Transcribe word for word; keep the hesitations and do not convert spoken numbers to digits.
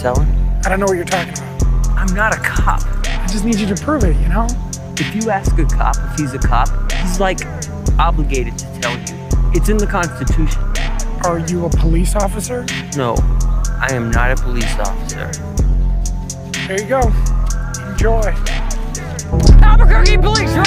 selling? I don't know what you're talking about. I'm not a cop. I just need you to prove it, you know? If you ask a cop if he's a cop, he's like obligated to tell you. It's in the Constitution. Are you a police officer? No, I am not a police officer. There you go. Enjoy. Albuquerque Police